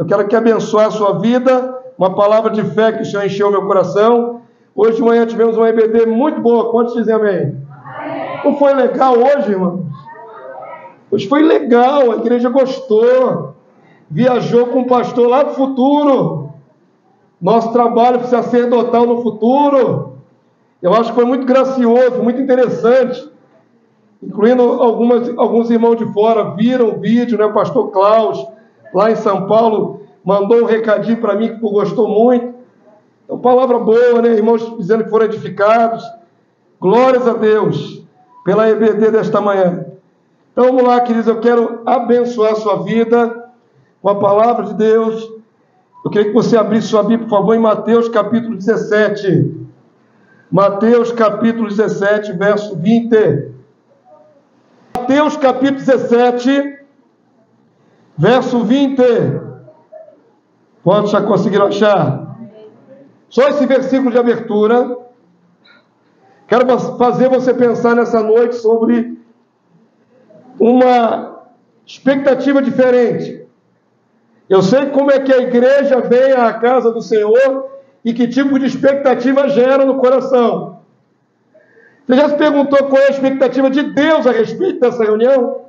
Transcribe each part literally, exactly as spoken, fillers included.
Eu quero que abençoe a sua vida, uma palavra de fé que o Senhor encheu meu coração. Hoje de manhã tivemos uma E B D muito boa. Quantos dizem amém? Não foi legal hoje, irmão? Hoje foi legal, a igreja gostou. Viajou com o pastor lá do futuro. Nosso trabalho sacerdotal no futuro. Eu acho que foi muito gracioso, muito interessante. Incluindo algumas, alguns irmãos de fora, viram o vídeo, né? O pastor Klaus, lá em São Paulo, mandou um recadinho para mim que gostou muito. Então, palavra boa, né? Irmãos dizendo que foram edificados. Glórias a Deus pela E B D desta manhã. Então, vamos lá, queridos, eu quero abençoar a sua vida com a palavra de Deus. Eu queria que você abrisse sua Bíblia, por favor, em Mateus capítulo dezessete. Mateus capítulo dezessete, verso vinte. Mateus capítulo dezessete, verso vinte. Quantos já conseguiram achar? Só esse versículo de abertura. Quero fazer você pensar nessa noite sobre uma expectativa diferente. Eu sei como é que a igreja vem à casa do Senhor e que tipo de expectativa gera no coração. Você já se perguntou qual é a expectativa de Deus a respeito dessa reunião?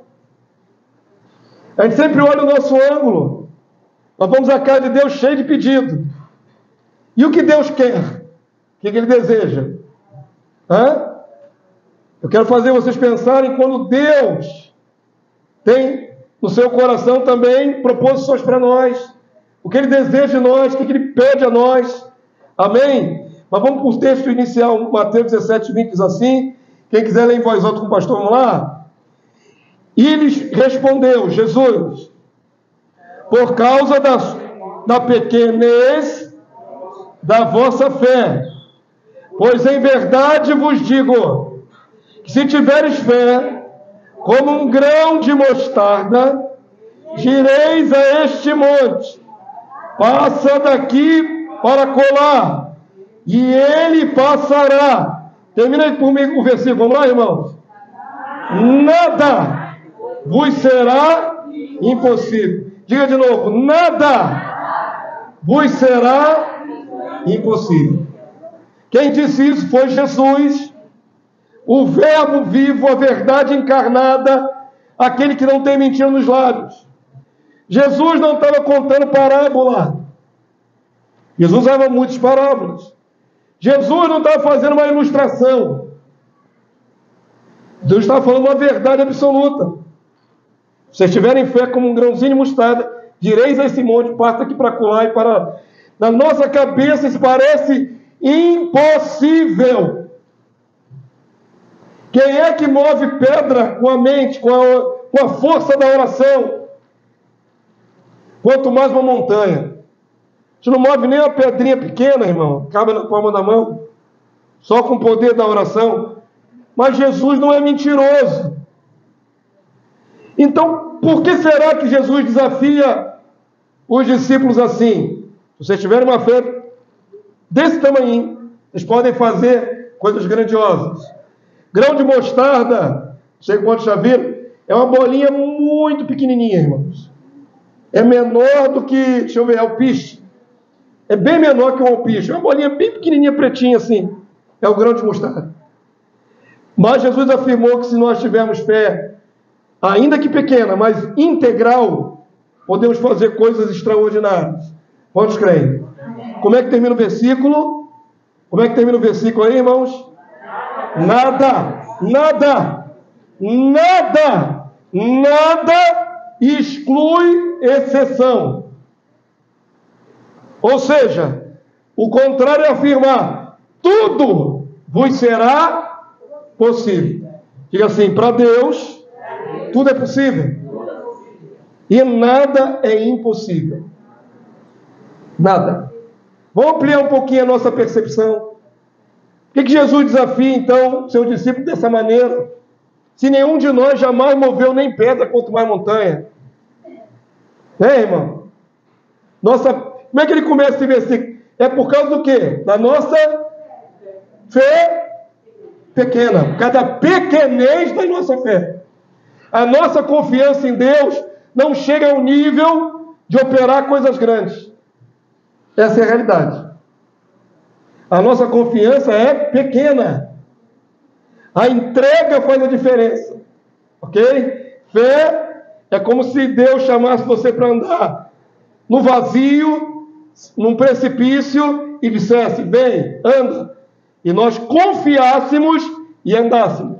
A gente sempre olha o nosso ângulo. Nós vamos à casa de Deus cheio de pedido. E o que Deus quer? O que Ele deseja? Hã? Eu quero fazer vocês pensarem quando Deus tem no seu coração também proposições para nós. O que Ele deseja de nós, o que Ele pede a nós. Amém? Mas vamos para o texto inicial, Mateus dezessete, vinte, diz assim. Quem quiser ler em voz alta com o pastor, vamos lá. E lhes respondeu Jesus: por causa da, da pequenez da vossa fé, pois em verdade vos digo, que se tiveres fé, como um grão de mostarda, direis a este monte: passa daqui para colar, e ele passará. Termina aí comigo o versículo, vamos lá, irmãos? Nada vos será impossível. Diga de novo: nada vos será impossível. Quem disse isso foi Jesus, o verbo vivo, a verdade encarnada, aquele que não tem mentira nos lábios. Jesus não estava contando parábola. Jesus usava muitas parábolas. Jesus não estava fazendo uma ilustração. Deus estava falando uma verdade absoluta. Se vocês tiverem fé como um grãozinho de mostarda, direis a esse monte: passa aqui para colar e para... Na nossa cabeça isso parece impossível. Quem é que move pedra com a mente, com a, com a força da oração? Quanto mais uma montanha. A gente não move nem uma pedrinha pequena, irmão, cabe na palma da mão, só com o poder da oração. Mas Jesus não é mentiroso. Então, por que será que Jesus desafia os discípulos assim? Se vocês tiverem uma fé desse tamanho, vocês podem fazer coisas grandiosas. Grão de mostarda, não sei quantos já viram, é uma bolinha muito pequenininha, irmãos. É menor do que, deixa eu ver, alpiste. É bem menor que um alpiste. É uma bolinha bem pequenininha, pretinha assim. É o grão de mostarda. Mas Jesus afirmou que se nós tivermos fé, ainda que pequena, mas integral, podemos fazer coisas extraordinárias. Quantos creem? Como é que termina o versículo? Como é que termina o versículo aí, irmãos? Nada, nada, nada, nada exclui exceção. Ou seja, o contrário é afirmar: tudo vos será possível. Diga assim: para Deus, tudo é possível. E nada é impossível. Nada. Vamos ampliar um pouquinho a nossa percepção. Por que Jesus desafia, então, seu discípulo dessa maneira? Se nenhum de nós jamais moveu nem pedra, quanto mais montanha. É, irmão? Nossa, como é que ele começa esse versículo? É por causa do quê? Da nossa fé pequena. Por causa da pequenez da nossa fé. A nossa confiança em Deus não chega ao nível de operar coisas grandes. Essa é a realidade. A nossa confiança é pequena. A entrega faz a diferença. Ok? Fé é como se Deus chamasse você para andar no vazio, num precipício, e dissesse: vem, anda. E nós confiássemos e andássemos.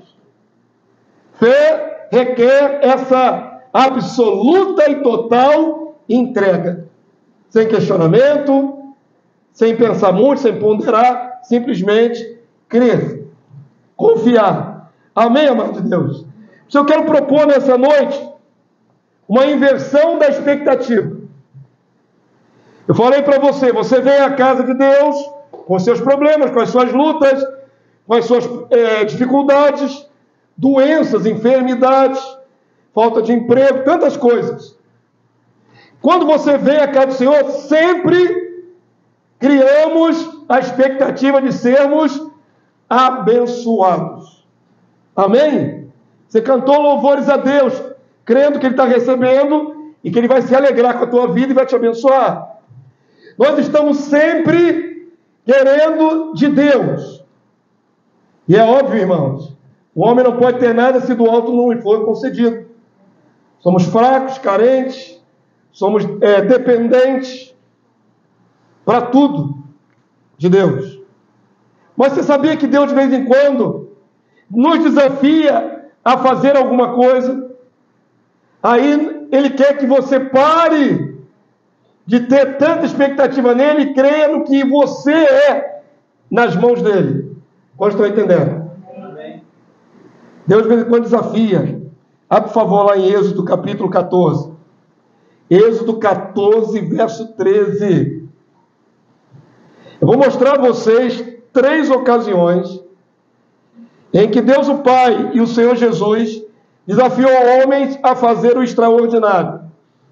Fé requer essa absoluta e total entrega. Sem questionamento, sem pensar muito, sem ponderar, simplesmente crer, confiar. Amém, amado de Deus? Se eu quero propor nessa noite uma inversão da expectativa. Eu falei para você, você vem à casa de Deus com seus problemas, com as suas lutas, com as suas é, dificuldades, doenças, enfermidades, falta de emprego, tantas coisas. Quando você vem à casa do Senhor, sempre criamos a expectativa de sermos abençoados. Amém? Você cantou louvores a Deus, crendo que Ele está recebendo e que Ele vai se alegrar com a tua vida e vai te abençoar. Nós estamos sempre querendo de Deus. E é óbvio, irmãos, o homem não pode ter nada se do alto não lhe for concedido. Somos fracos, carentes, somos é, dependentes para tudo de Deus. Mas você sabia que Deus de vez em quando nos desafia a fazer alguma coisa? Aí Ele quer que você pare de ter tanta expectativa nele e creia no que você é nas mãos dele. Quantos estão entendendo? Amém. Deus de vez em quando desafia. Abre, por favor, lá em Êxodo capítulo catorze. Êxodo catorze, verso treze. Eu vou mostrar a vocês três ocasiões em que Deus o Pai e o Senhor Jesus desafiou homens a fazer o extraordinário.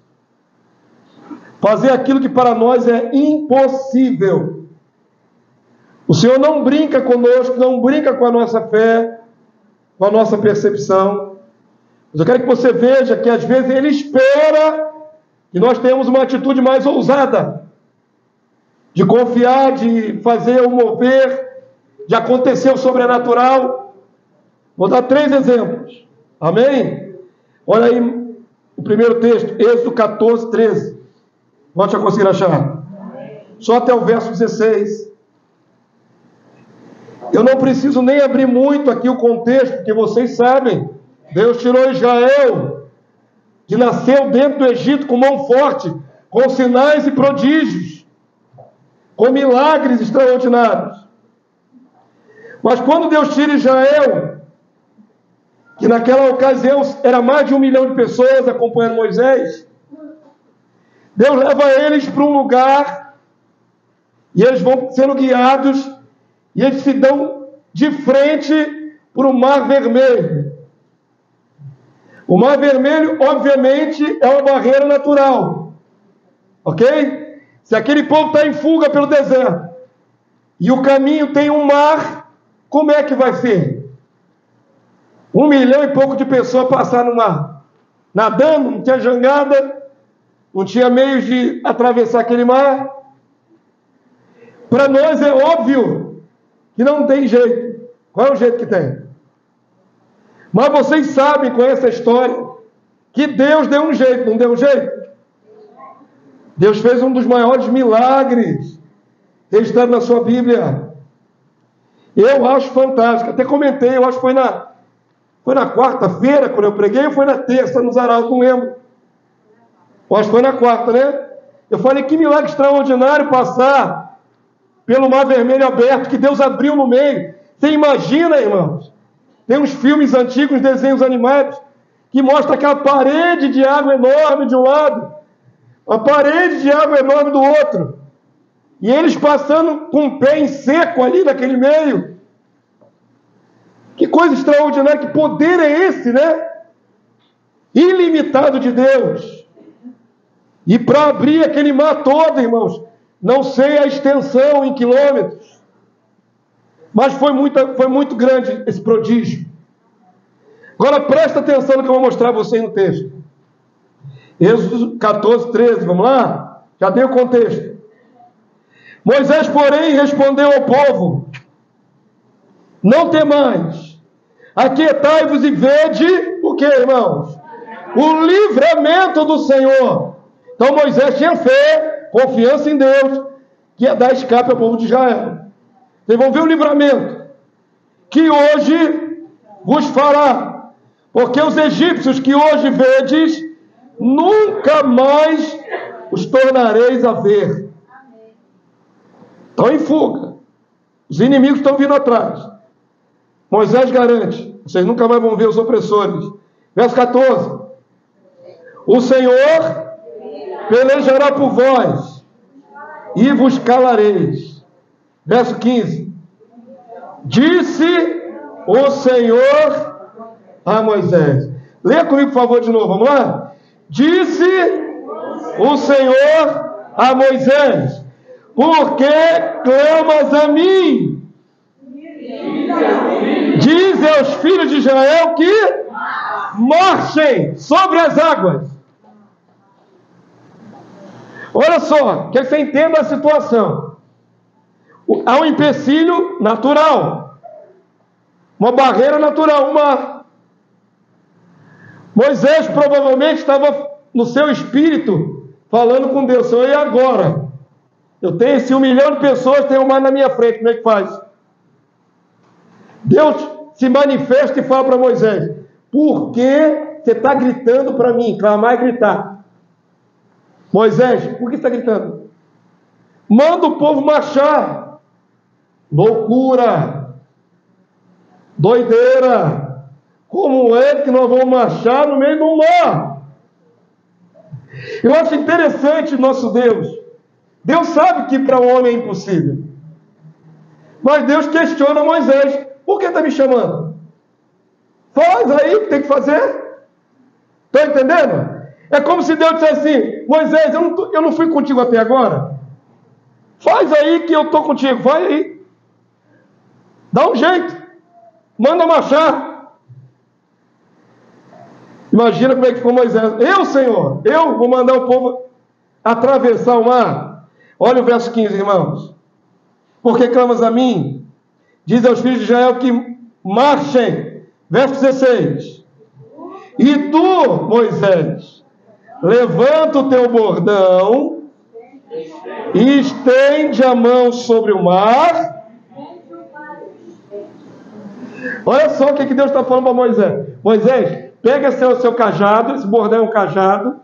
Fazer aquilo que para nós é impossível. O Senhor não brinca conosco, não brinca com a nossa fé, com a nossa percepção. Mas eu quero que você veja que às vezes Ele espera que nós tenhamos uma atitude mais ousada, de confiar, de fazer o mover, de acontecer o sobrenatural. Vou dar três exemplos. Amém? Olha aí o primeiro texto, Êxodo catorze, treze. Volte a conseguir achar. Só até o verso dezesseis. Eu não preciso nem abrir muito aqui o contexto, porque vocês sabem. Deus tirou Israel, que nasceu dentro do Egito com mão forte, com sinais e prodígios, com milagres extraordinários. Mas quando Deus tira Israel, que naquela ocasião era mais de um milhão de pessoas acompanhando Moisés, Deus leva eles para um lugar e eles vão sendo guiados e eles se dão de frente para o Mar Vermelho. O Mar Vermelho, obviamente, é uma barreira natural. Ok? Se aquele povo está em fuga pelo deserto e o caminho tem um mar, como é que vai ser? Um milhão e pouco de pessoas passaram no mar, nadando, não tinha jangada, não tinha meios de atravessar aquele mar. Para nós é óbvio que não tem jeito. Qual é o jeito que tem? Mas vocês sabem, com essa história, que Deus deu um jeito, não deu um jeito? Deus fez um dos maiores milagres registrado na sua Bíblia. Eu acho fantástico. Até comentei, eu acho que foi na, foi na quarta-feira, quando eu preguei, ou foi na terça, nos Arautos, não lembro. Eu acho que foi na quarta, né? Eu falei, que milagre extraordinário passar pelo Mar Vermelho aberto, que Deus abriu no meio. Você imagina, irmãos? Tem uns filmes antigos, desenhos animados, que mostra aquela parede de água enorme de um lado, uma parede de água enorme do outro, e eles passando com o pé em seco ali naquele meio. Que coisa extraordinária, que poder é esse, né? Ilimitado de Deus. E para abrir aquele mar todo, irmãos, não sei a extensão em quilômetros, mas foi muito, foi muito grande esse prodígio. Agora presta atenção no que eu vou mostrar a vocês no texto. Êxodo catorze, treze, vamos lá? Já dei o contexto. Moisés, porém, respondeu ao povo: não temais, aquietai-vos e vede o que, irmãos? O livramento do Senhor. Então Moisés tinha fé, confiança em Deus, que ia dar escape ao povo de Israel. Vocês vão ver o livramento que hoje vos fará, porque os egípcios que hoje vedes, nunca mais os tornareis a ver. Estão em fuga, os inimigos estão vindo atrás. Moisés garante: vocês nunca mais vão ver os opressores. Verso catorze: o Senhor pelejará por vós e vos calareis. Verso quinze: disse o Senhor a Moisés. Leia comigo, por favor, de novo, vamos lá? Disse o Senhor a Moisés: por que clamas a mim? Diz aos filhos de Israel que marchem sobre as águas. Olha só, quer que você entenda a situação. Há um empecilho natural, uma barreira natural, um mar. Moisés provavelmente estava no seu espírito falando com Deus: Senhor, e agora? Eu tenho esse um milhão de pessoas, tem um mar na minha frente, como é que faz? Deus se manifesta e fala para Moisés: por que você está gritando para mim? Clamar é gritar. Moisés, por que você está gritando? Manda o povo marchar. Loucura, doideira. Como é que nós vamos marchar no meio do mar? Eu acho interessante nosso Deus. Deus sabe que para o homem é impossível, mas Deus questiona Moisés: por que está me chamando? Faz aí o que tem que fazer. Está entendendo? É como se Deus dissesse assim: Moisés, eu não, tô, eu não fui contigo até agora. Faz aí que eu estou contigo. Vai aí. Dá um jeito. Manda marchar. Imagina como é que ficou Moisés. Eu, Senhor, eu vou mandar o povo atravessar o mar. Olha o verso quinze, irmãos. Por que clamas a mim? Diz aos filhos de Israel que marchem. Verso dezesseis. E tu, Moisés, levanta o teu bordão e estende a mão sobre o mar. Olha só o que Deus está falando para Moisés. Moisés, pega esse seu, seu cajado, esse bordão é um cajado,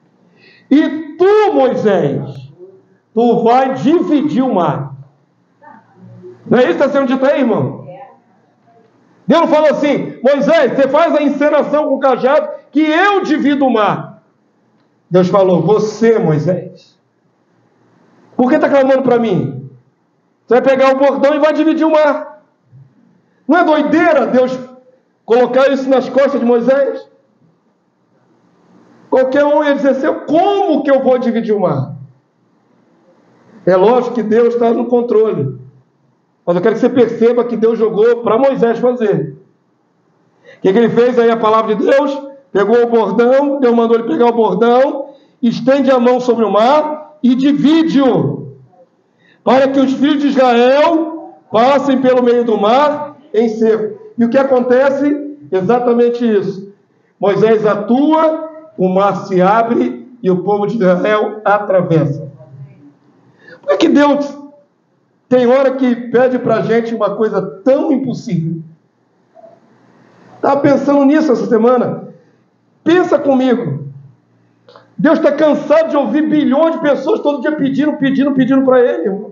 e tu, Moisés, tu vai dividir o mar. Não é isso que está sendo dito aí, irmão? Deus falou assim: Moisés, você faz a encenação com o cajado, que eu divido o mar. Deus falou: você, Moisés, por que está clamando para mim? Você vai pegar o bordão e vai dividir o mar. Não é doideira Deus colocar isso nas costas de Moisés? Qualquer um ia dizer assim: como que eu vou dividir o mar? É lógico que Deus está no controle, mas eu quero que você perceba que Deus jogou para Moisés fazer. O que, que ele fez aí? A palavra de Deus, pegou o bordão, Deus mandou ele pegar o bordão, estende a mão sobre o mar e divide-o, para que os filhos de Israel passem pelo meio do mar em seco. E o que acontece? Exatamente isso. Moisés atua, o mar se abre e o povo de Israel atravessa. Por que que Deus tem hora que pede para a gente uma coisa tão impossível? Estava pensando nisso essa semana. Pensa comigo. Deus está cansado de ouvir bilhões de pessoas todo dia pedindo, pedindo, pedindo para Ele, irmão.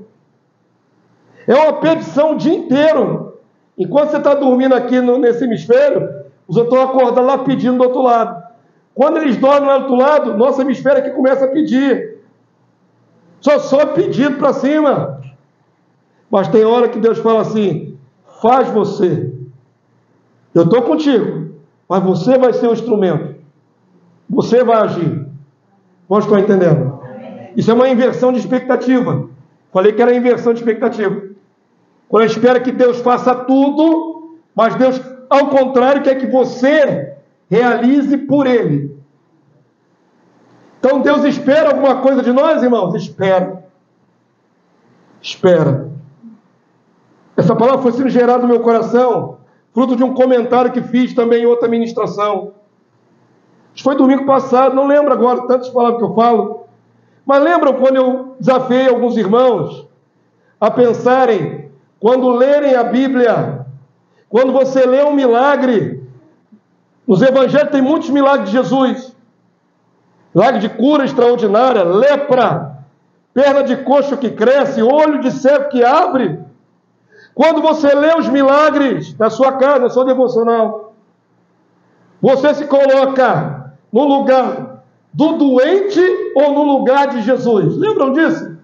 É uma petição o dia inteiro. Enquanto você está dormindo aqui no, nesse hemisfério, os outros estão acordando lá pedindo do outro lado. Quando eles dormem lá do outro lado, nosso hemisfério aqui começa a pedir. Só só pedido para cima. Mas tem hora que Deus fala assim: faz você. Eu estou contigo, mas você vai ser o instrumento. Você vai agir. Vocês estão entendendo? Isso é uma inversão de expectativa. Falei que era inversão de expectativa. Quando a gente espera que Deus faça tudo, mas Deus, ao contrário, quer que você realize por Ele. Então Deus espera alguma coisa de nós, irmãos? Espera. Espera. Essa palavra foi sendo gerada no meu coração, fruto de um comentário que fiz também em outra ministração. Isso foi domingo passado, não lembro agora tantas palavras que eu falo, mas lembram quando eu desafiei alguns irmãos a pensarem, quando lerem a Bíblia, quando você lê um milagre, nos evangelhos tem muitos milagres de Jesus, milagre de cura extraordinária, lepra, perna de coxo que cresce, olho de cego que abre. Quando você lê os milagres da sua casa, na sua devocional, você se coloca no lugar do doente ou no lugar de Jesus? Lembram disso?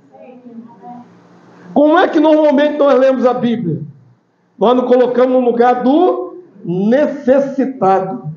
Como é que normalmente nós lemos a Bíblia? Nós nos colocamos no lugar do necessitado.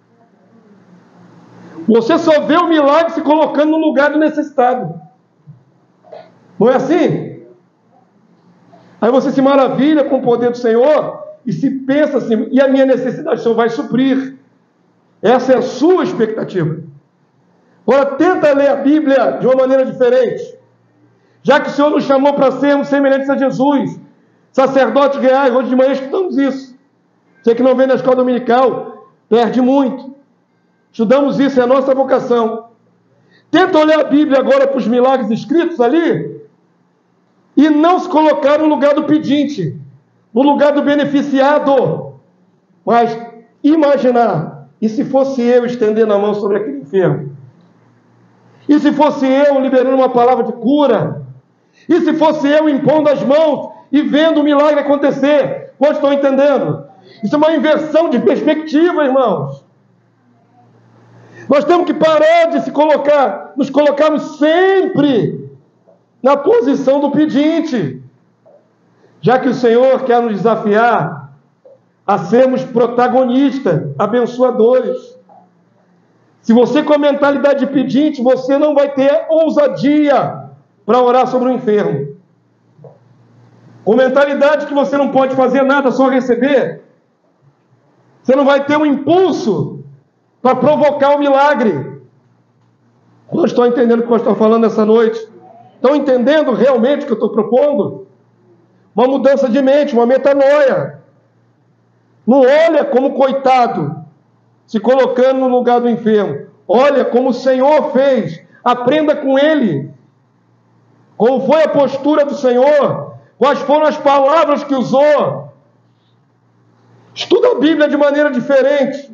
Você só vê o milagre se colocando no lugar do necessitado. Não é assim? Aí você se maravilha com o poder do Senhor e se pensa assim, e a minha necessidade o Senhor vai suprir. Essa é a sua expectativa. Agora tenta ler a Bíblia de uma maneira diferente. Já que o Senhor nos chamou para sermos semelhantes a Jesus, sacerdotes reais, hoje de manhã estudamos isso. Você que não vem na escola dominical, perde muito. Estudamos isso, é a nossa vocação. Tenta olhar a Bíblia agora para os milagres escritos ali e não se colocar no lugar do pedinte, no lugar do beneficiado, mas imaginar, e se fosse eu estendendo a mão sobre aquele enfermo? E se fosse eu liberando uma palavra de cura? E se fosse eu impondo as mãos e vendo o milagre acontecer? Quantos estão entendendo? Isso é uma inversão de perspectiva, irmãos. Nós temos que parar de se colocar, nos colocarmos sempre na posição do pedinte, já que o Senhor quer nos desafiar a sermos protagonistas, abençoadores. Se você com a mentalidade de pedinte, você não vai ter ousadia para orar sobre o enfermo. Com mentalidade que você não pode fazer nada, só receber, você não vai ter um impulso para provocar o milagre. Quantos estão entendendo o que eu estou falando essa noite? Estão entendendo realmente o que eu estou propondo? Uma mudança de mente, uma metanoia. Não olha como coitado, se colocando no lugar do enfermo. Olha como o Senhor fez. Aprenda com Ele. Como foi a postura do Senhor? Quais foram as palavras que usou? Estuda a Bíblia de maneira diferente.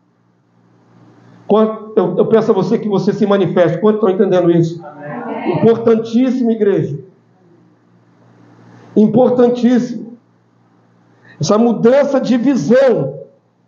Eu peço a você que você se manifeste. Quantos estão entendendo isso? Amém. Importantíssimo, igreja. Importantíssimo. Essa mudança de visão.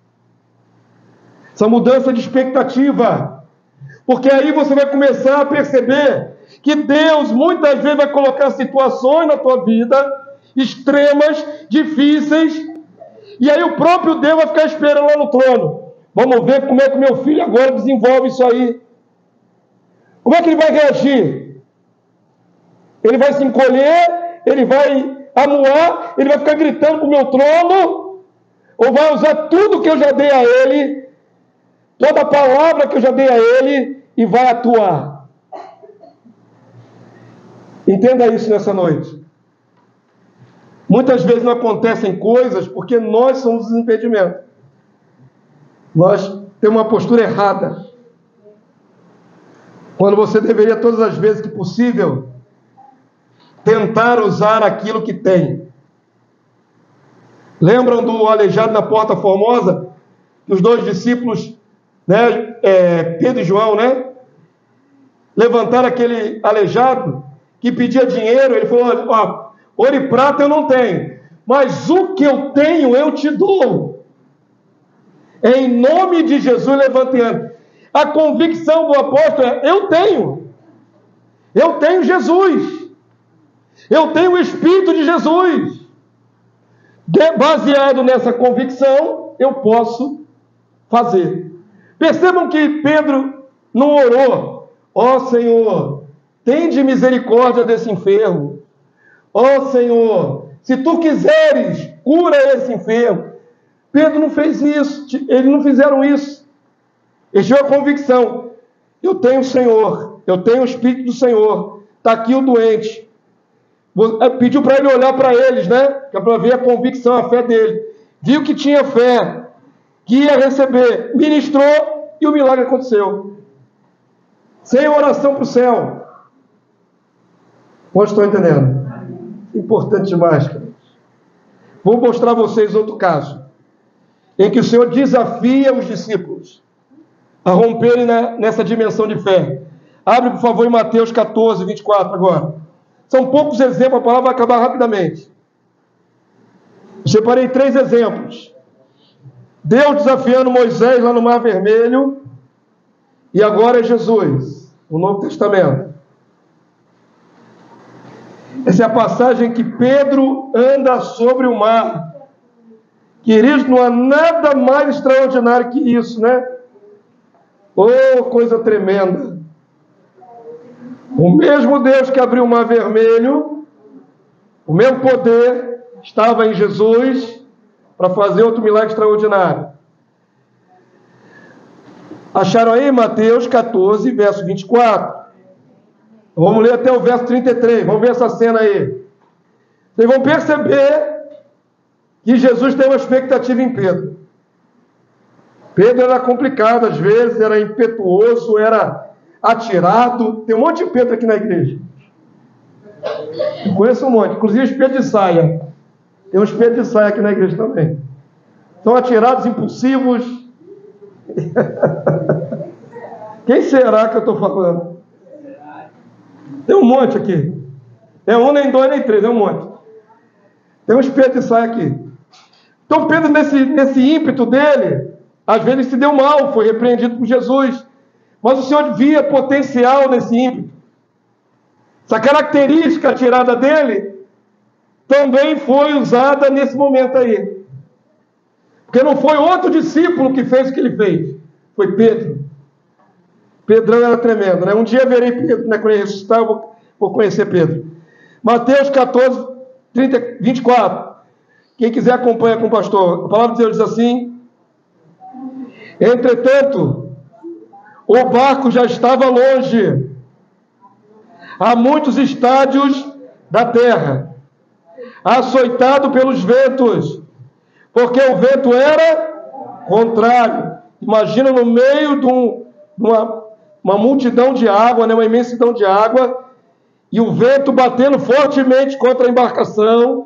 Essa mudança de expectativa. Porque aí você vai começar a perceber que Deus muitas vezes vai colocar situações na tua vida extremas, difíceis, e aí o próprio Deus vai ficar esperando lá no trono. Vamos ver como é que o meu filho agora desenvolve isso aí. Como é que ele vai reagir? Ele vai se encolher? Ele vai amuar? Ele vai ficar gritando para o meu trono? Ou vai usar tudo que eu já dei a ele, toda a palavra que eu já dei a ele, e vai atuar? Entenda isso nessa noite. Muitas vezes não acontecem coisas porque nós somos os impedimentos. Nós temos uma postura errada. Quando você deveria, todas as vezes que possível, tentar usar aquilo que tem. Lembram do aleijado na Porta Formosa? Que os dois discípulos, né, é, Pedro e João, né, levantaram aquele aleijado que pedia dinheiro. Ele falou: ó, ouro e prata eu não tenho, mas o que eu tenho eu te dou. Em nome de Jesus, levante e ande. A convicção do apóstolo é: eu tenho. Eu tenho Jesus. Eu tenho o Espírito de Jesus. De, baseado nessa convicção, eu posso fazer. Percebam que Pedro não orou: ó Senhor, tende misericórdia desse enfermo. Ó Senhor, se tu quiseres, cura esse enfermo. Pedro não fez isso, eles não fizeram isso. Eles tinham a convicção: eu tenho o Senhor, eu tenho o Espírito do Senhor, está aqui o doente. Pediu para ele olhar para eles, né? Que é para ver a convicção, a fé dele. Viu que tinha fé, que ia receber, ministrou e o milagre aconteceu. Sem oração para o céu. Vocês estão entendendo? Importante demais, cara. Vou mostrar a vocês outro caso, em que o Senhor desafia os discípulos a romperem na, nessa dimensão de fé. Abre, por favor, em Mateus catorze, vinte e quatro agora. São poucos exemplos, a palavra vai acabar rapidamente. Eu separei três exemplos. Deus desafiando Moisés lá no Mar Vermelho, e agora é Jesus, no Novo Testamento. Essa é a passagem que Pedro anda sobre o mar. Queridos, não há nada mais extraordinário que isso, né? Oh, coisa tremenda. O mesmo Deus que abriu o Mar Vermelho, o mesmo poder estava em Jesus para fazer outro milagre extraordinário. Acharam aí Mateus catorze, verso vinte e quatro? Vamos ler até o verso trinta e três. Vamos ver essa cena aí. Vocês vão perceber que Jesus tem uma expectativa em Pedro. Pedro era complicado às vezes, era impetuoso, era atirado. Tem um monte de Pedro aqui na igreja. Eu conheço um monte, inclusive os Pedro de saia. Tem uns Pedro de saia aqui na igreja também. São atirados, impulsivos. Quem será que eu estou falando? Tem um monte aqui. É um, nem dois, nem três, é um monte. Tem uns Pedro de saia aqui. Então Pedro, nesse, nesse ímpeto dele, às vezes se deu mal, foi repreendido por Jesus. Mas o Senhor via potencial nesse ímpeto. Essa característica tirada dele também foi usada nesse momento aí. Porque não foi outro discípulo que fez o que ele fez. Foi Pedro. Pedrão era tremendo, né? Um dia verei Pedro, né? Quando ele ressuscitar, eu vou, vou conhecer Pedro. Mateus catorze, trinta, vinte e quatro. Quem quiser acompanha com o pastor. A palavra de Deus diz assim: entretanto, o barco já estava longe, a muitos estádios da terra, açoitado pelos ventos, porque o vento era contrário. Imagina no meio de um, uma, uma multidão de água, né, uma imensidão de água, e o vento batendo fortemente contra a embarcação.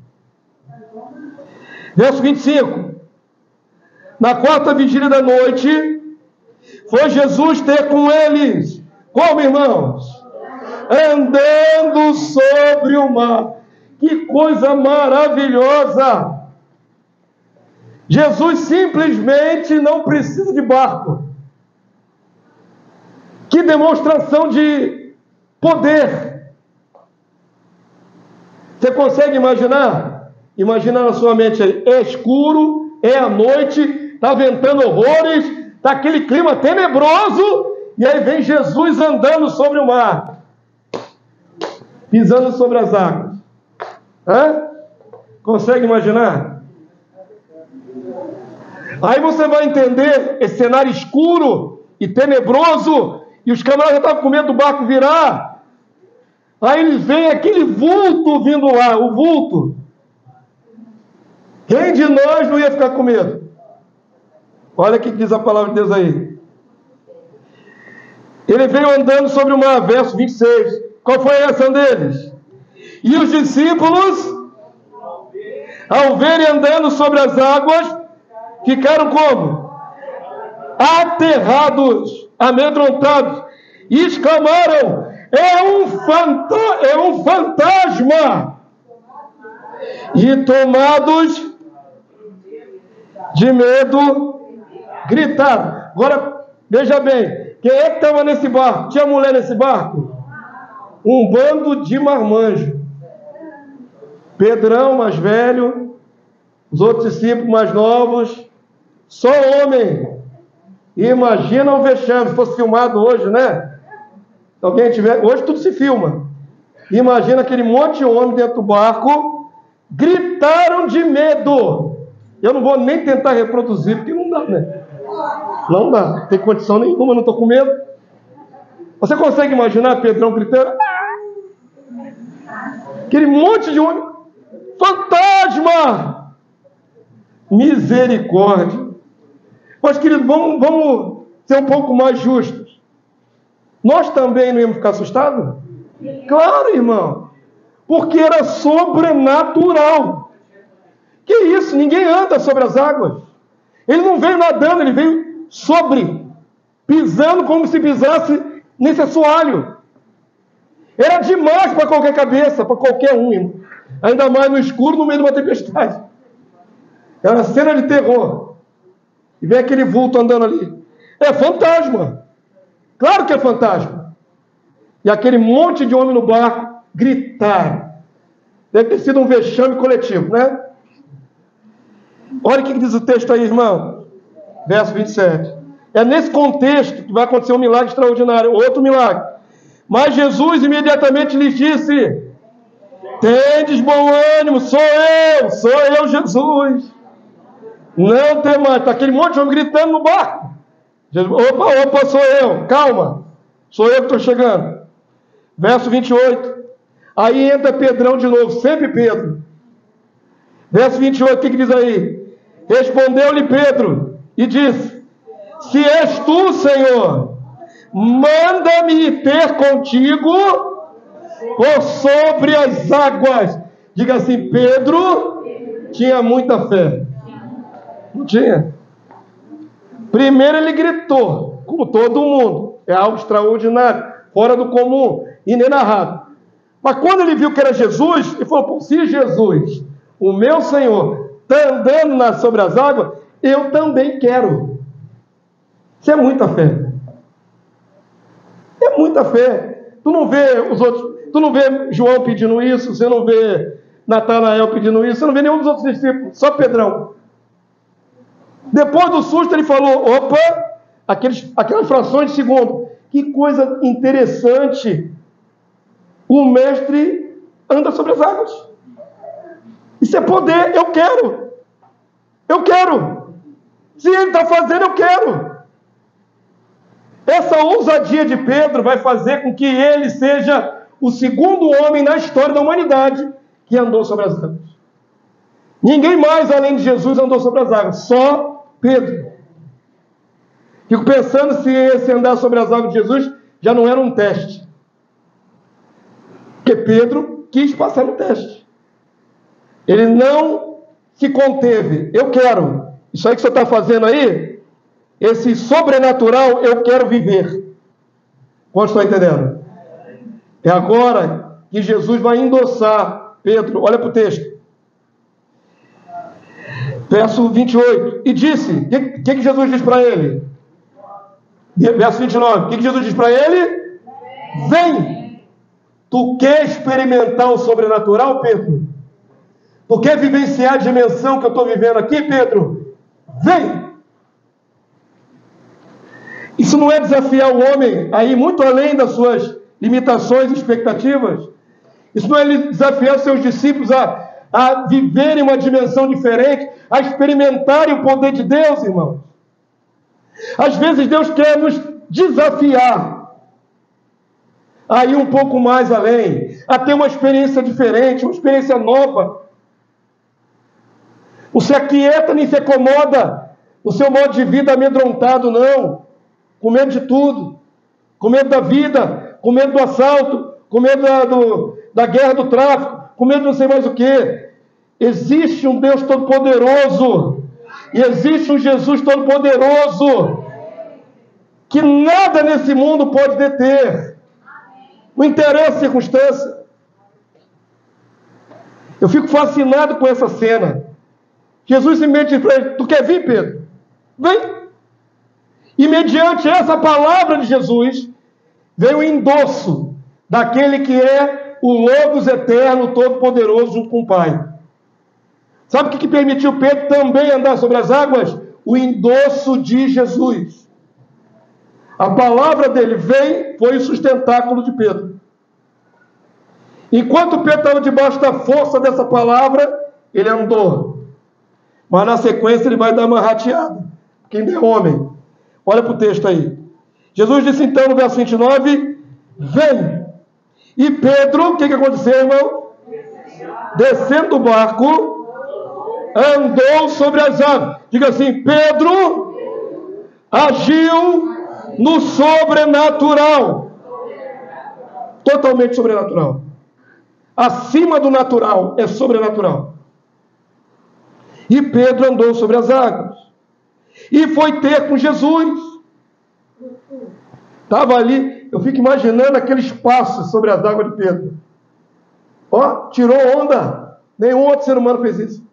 Verso vinte e cinco. Na quarta vigília da noite, foi Jesus ter com eles, como irmãos? Andando sobre o mar. Que coisa maravilhosa! Jesus simplesmente não precisa de barco. Que demonstração de poder! Você consegue imaginar? Imagina na sua mente aí, é escuro, é a noite, está ventando horrores, está aquele clima tenebroso, e aí vem Jesus andando sobre o mar, pisando sobre as águas. Hã? Consegue imaginar? Aí você vai entender esse cenário escuro e tenebroso, e os camaradas já estavam com medo do barco virar. Aí eles veem aquele vulto vindo lá, o vulto. Quem de nós não ia ficar com medo? Olha o que diz a palavra de Deus aí. Ele veio andando sobre o mar, verso vinte e seis. Qual foi a reação deles? E os discípulos, ao verem andando sobre as águas, ficaram como? Aterrados, amedrontados, e exclamaram: é um, fanta é um fantasma! E tomados de medo, gritaram. Agora, veja bem, quem é que estava nesse barco? Tinha mulher nesse barco? Um bando de marmanjo. Pedrão, mais velho, os outros discípulos mais novos, só homem. Imagina o vexame, se fosse filmado hoje, né? Se alguém tiver, hoje tudo se filma. Imagina aquele monte de homem dentro do barco, gritaram de medo. Eu não vou nem tentar reproduzir, porque não dá, né? Não dá, não tem condição nenhuma, não estou com medo. Você consegue imaginar Pedrão gritando? Aquele monte de homem. Fantasma! Misericórdia. Mas, querido, vamos, vamos ser um pouco mais justos. Nós também não íamos ficar assustados? Claro, irmão. Porque era sobrenatural. Que isso? Ninguém anda sobre as águas. Ele não veio nadando, ele veio sobre, pisando como se pisasse nesse assoalho. Era demais para qualquer cabeça, para qualquer um, irmão. Ainda mais no escuro, no meio de uma tempestade. Era uma cena de terror. E vem aquele vulto andando ali. É fantasma. Claro que é fantasma. E aquele monte de homem no barco gritaram. Deve ter sido um vexame coletivo, né? Olha o que diz o texto aí, irmão. Verso vinte e sete. É nesse contexto que vai acontecer um milagre extraordinário. Outro milagre. Mas Jesus imediatamente lhes disse: tendes bom ânimo, sou eu, sou eu, Jesus. Não tem mais. Está aquele monte de homem gritando no barco. Jesus, opa, opa, sou eu. Calma. Sou eu que estou chegando. Verso vinte e oito. Aí entra Pedrão de novo, sempre Pedro. Verso vinte e oito, o que, que diz aí? Respondeu-lhe Pedro e disse: se és tu, Senhor, manda-me ter contigo por sobre as águas. Diga assim, Pedro tinha muita fé. Não tinha? Primeiro ele gritou, como todo mundo. É algo extraordinário, fora do comum, inenarrável. Mas quando ele viu que era Jesus, ele falou: pô, se Jesus, o meu Senhor, está andando na, sobre as águas, eu também quero. Isso é muita fé. É muita fé. Tu não vê os outros, tu não vê João pedindo isso, você não vê Natanael pedindo isso, você não vê nenhum dos outros discípulos, só Pedrão. Depois do susto ele falou: opa, aqueles, aquelas frações de segundo. Que coisa interessante. O mestre anda sobre as águas. Isso é poder, eu quero. Eu quero. Se ele está fazendo, eu quero. Essa ousadia de Pedro vai fazer com que ele seja o segundo homem na história da humanidade que andou sobre as águas. Ninguém mais além de Jesus andou sobre as águas, só Pedro. Fico pensando se esse andar sobre as águas de Jesus já não era um teste. Porque Pedro quis passar no teste. Ele não se conteve. Eu quero. Isso aí que você está fazendo aí, esse sobrenatural, eu quero viver. Quantos estão entendendo? É agora que Jesus vai endossar Pedro. Olha para o texto. Verso vinte e oito. E disse, o que, que, que Jesus diz para ele? Verso vinte e nove. O que, que Jesus diz para ele? Vem. Tu quer experimentar o sobrenatural, Pedro? Tu quer vivenciar a dimensão que eu estou vivendo aqui, Pedro? Vem! Isso não é desafiar o homem a ir muito além das suas limitações e expectativas? Isso não é desafiar os seus discípulos a, a viverem uma dimensão diferente, a experimentarem o poder de Deus, irmãos? Às vezes Deus quer nos desafiar a ir um pouco mais além, a ter uma experiência diferente, uma experiência nova. Não se aquieta nem se acomoda o seu modo de vida amedrontado, não. Com medo de tudo. Com medo da vida, com medo do assalto, com medo da, do, da guerra, do tráfico, com medo de não sei mais o quê. Existe um Deus Todo-Poderoso. E existe um Jesus Todo-Poderoso que nada nesse mundo pode deter. Não interessa a circunstância. Eu fico fascinado com essa cena. Jesus se mete para ele: tu quer vir, Pedro? Vem. E mediante essa palavra de Jesus, veio o endosso daquele que é o Logos eterno, todo-poderoso, junto com o Pai. Sabe o que, que permitiu Pedro também andar sobre as águas? O endosso de Jesus. A palavra dele veio, foi o sustentáculo de Pedro. Enquanto Pedro estava debaixo da força dessa palavra, ele andou. Mas na sequência ele vai dar uma rateada. Quem é homem? Olha para o texto aí. Jesus disse então no verso vinte e nove, vem. E Pedro, o que, que aconteceu, irmão? Descendo do barco, andou sobre as águas. Diga assim, Pedro agiu no sobrenatural. Totalmente sobrenatural. Acima do natural é sobrenatural. E Pedro andou sobre as águas. E foi ter com Jesus. Estava ali, eu fico imaginando aqueles passos sobre as águas de Pedro. Ó, tirou onda. Nenhum outro ser humano fez isso.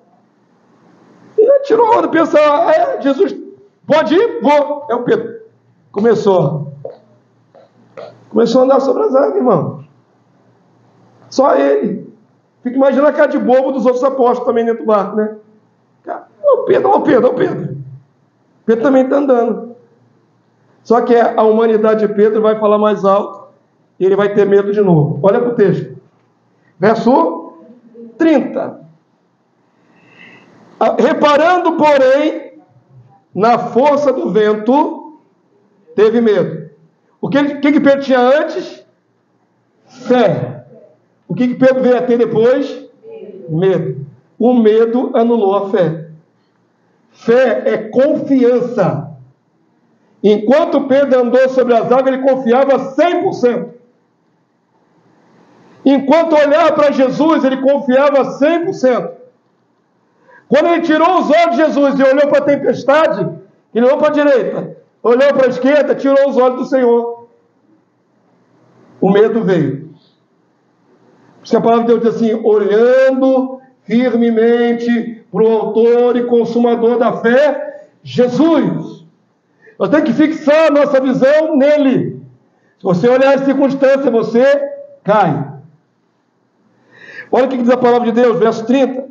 E tirou onda, pensa, é, Jesus, pode ir? Vou. É o Pedro. Começou. Começou a andar sobre as águas, irmão. Só ele. Fica imaginando a cara de bobo dos outros apóstolos também dentro do barco, né? Ó, Pedro, ó, Pedro, ó, Pedro. Pedro também está andando. Só que a humanidade de Pedro vai falar mais alto e ele vai ter medo de novo. Olha para o texto. Verso trinta. Reparando, porém, na força do vento, teve medo. O que, que, que Pedro tinha antes? Fé. O que, que Pedro veio a ter depois? Medo. O medo anulou a fé. Fé é confiança. Enquanto Pedro andou sobre as águas, ele confiava cem por cento. Enquanto olhava para Jesus, ele confiava cem por cento. Quando ele tirou os olhos de Jesus e olhou para a tempestade, ele olhou para a direita, olhou para a esquerda, tirou os olhos do Senhor. O medo veio. Porque a palavra de Deus diz assim, olhando firmemente para o autor e consumador da fé, Jesus. Nós temos que fixar a nossa visão nele. Se você olhar as circunstâncias, você cai. Olha o que diz a palavra de Deus, verso trinta.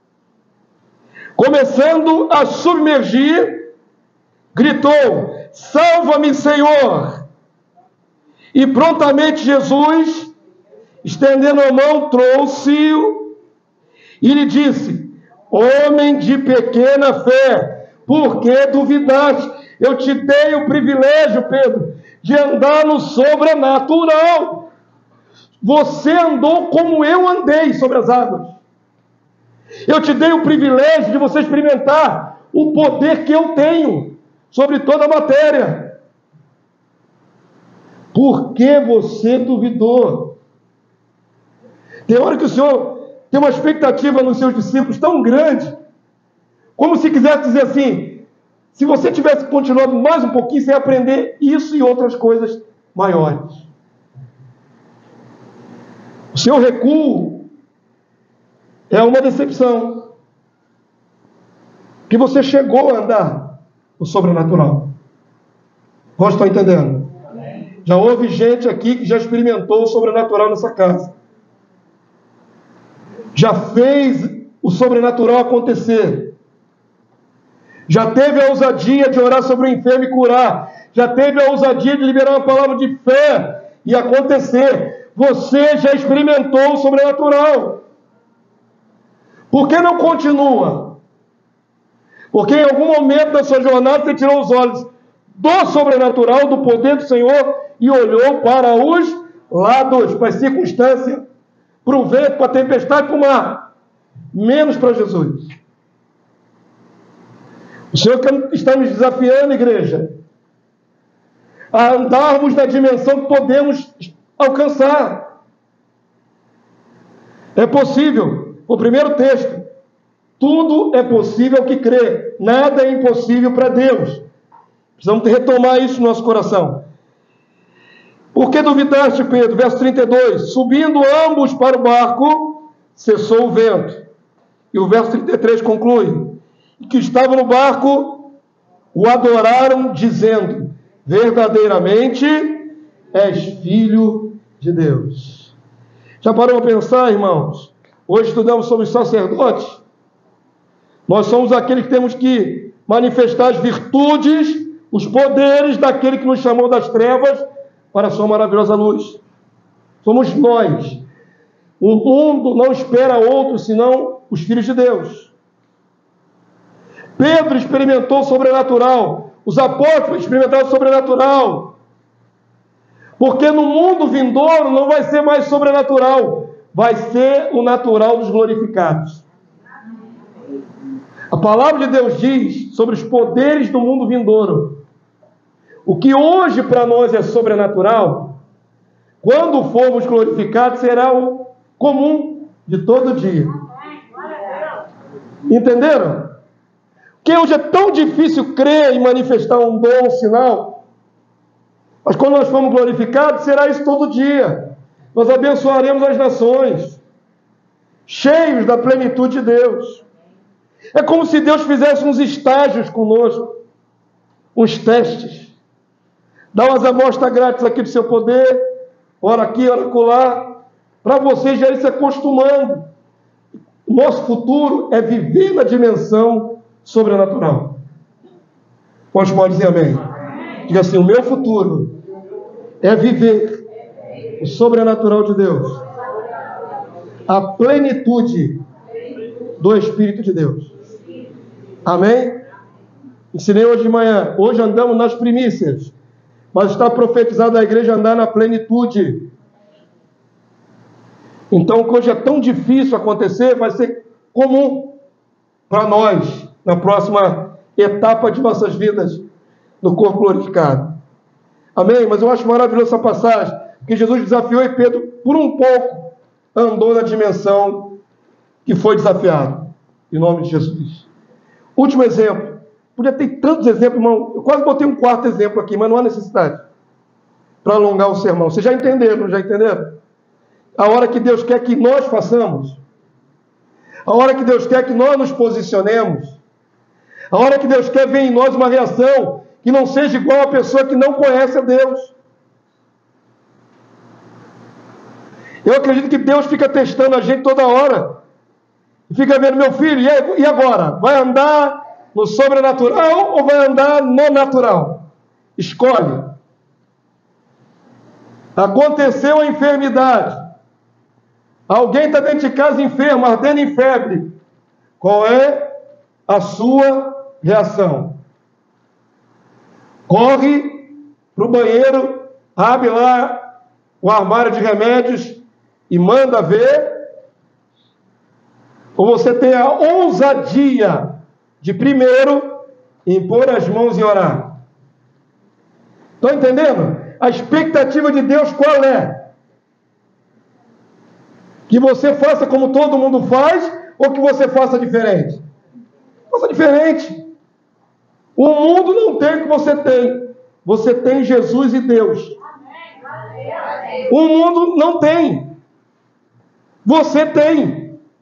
Começando a submergir, gritou, salva-me, Senhor. E prontamente Jesus, estendendo a mão, trouxe-o e lhe disse, homem de pequena fé, por que duvidaste? Eu te dei o privilégio, Pedro, de andar no sobrenatural. Você andou como eu andei sobre as águas. Eu te dei o privilégio de você experimentar o poder que eu tenho sobre toda a matéria. Por que você duvidou? Tem hora que o Senhor tem uma expectativa nos seus discípulos tão grande, como se quisesse dizer assim, se você tivesse continuado mais um pouquinho, você ia aprender isso e outras coisas maiores. O seu recuo é uma decepção. Que você chegou a andar no sobrenatural. Nós estão entendendo? Já houve gente aqui que já experimentou o sobrenatural nessa casa. Já fez o sobrenatural acontecer. Já teve a ousadia de orar sobre o enfermo e curar. Já teve a ousadia de liberar uma palavra de fé e acontecer. Você já experimentou o sobrenatural. Por que não continua? Porque em algum momento da sua jornada você tirou os olhos do sobrenatural, do poder do Senhor e olhou para os lados, para as circunstâncias, para o vento, para a tempestade, para o mar. Menos para Jesus. O Senhor está nos desafiando, igreja, a andarmos na dimensão que podemos alcançar. É possível. O primeiro texto. Tudo é possível que crê. Nada é impossível para Deus. Precisamos retomar isso no nosso coração. Por que duvidaste, Pedro? Verso trinta e dois. Subindo ambos para o barco, cessou o vento. E o verso trinta e três conclui. Que estavam no barco, o adoraram, dizendo, verdadeiramente és filho de Deus. Já parou para pensar, irmãos? Hoje estudamos sobre os sacerdotes. Nós somos aqueles que temos que manifestar as virtudes, os poderes daquele que nos chamou das trevas para a sua maravilhosa luz. Somos nós. O mundo não espera outro senão os filhos de Deus. Pedro experimentou o sobrenatural. Os apóstolos experimentaram o sobrenatural. Porque no mundo vindouro não vai ser mais sobrenatural, vai ser o natural dos glorificados. A palavra de Deus diz sobre os poderes do mundo vindouro. O que hoje para nós é sobrenatural, quando formos glorificados, será o comum de todo dia. Entenderam? Porque hoje é tão difícil crer e manifestar um dom, um sinal. Mas quando nós formos glorificados, será isso todo dia. Nós abençoaremos as nações, cheios da plenitude de Deus. É como se Deus fizesse uns estágios conosco, uns testes. Dá umas amostras grátis aqui do seu poder, ora aqui, ora acolá, para vocês já ir se acostumando. O nosso futuro é viver na dimensão sobrenatural. Quantos podem dizer amém? Diga assim, o meu futuro é viver o sobrenatural de Deus, a plenitude do Espírito de Deus. Amém? Ensinei hoje de manhã. Hoje andamos nas primícias, mas está profetizado a igreja andar na plenitude. Então, o que hoje é tão difícil acontecer, vai ser comum para nós, na próxima etapa de nossas vidas, no corpo glorificado. Amém? Mas eu acho maravilhosa essa passagem, porque Jesus desafiou e Pedro, por um pouco, andou na dimensão que foi desafiado. Em nome de Jesus. Último exemplo. Podia ter tantos exemplos, irmão. Eu quase botei um quarto exemplo aqui, mas não há necessidade para alongar o sermão. Vocês já entenderam, já entenderam? A hora que Deus quer que nós façamos, a hora que Deus quer que nós nos posicionemos, a hora que Deus quer ver em nós uma reação que não seja igual a pessoa que não conhece a Deus. Eu acredito que Deus fica testando a gente toda hora. E fica vendo, meu filho, e agora? Vai andar no sobrenatural ou vai andar no natural? Escolhe. Aconteceu a enfermidade. Alguém está dentro de casa enfermo, ardendo em febre. Qual é a sua reação? Corre para o banheiro, abre lá o armário de remédios e manda ver. Ou você tem a ousadia de primeiro impor as mãos e orar? Estão entendendo? A expectativa de Deus qual é? Que você faça como todo mundo faz ou que você faça diferente? Faça diferente. O mundo não tem o que você tem. Você tem Jesus e Deus. O mundo não tem. Você tem.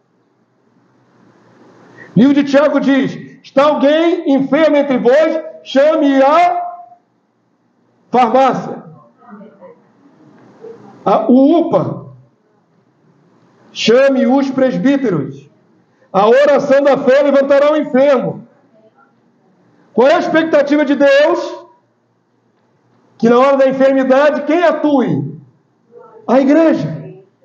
O livro de Tiago diz: está alguém enfermo entre vós, chame a farmácia, a, o U P A, chame os presbíteros. A oração da fé levantará o enfermo. Qual é a expectativa de Deus? Que na hora da enfermidade, quem atue? A igreja.